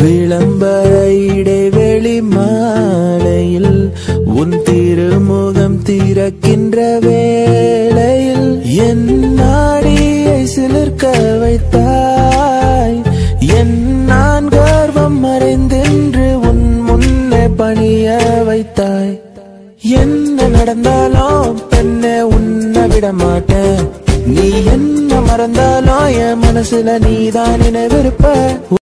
விளம்பர இடைவெளி மாலையில் உன் திருமுகம் திறக்கின்ற வேளையில் என் நாடியை சிலிர்க்க வைத்தாய். என் நான் கர்வம் மறைந்தென்று உன் முன்னே பணிய வைத்தாய். என்ன நடந்தாலும் பெண்ணே உன்னை விட மாட்டேன். நீ என்ன மறந்தாலும் என் மனசுல நீதான் நினைவிருப்ப.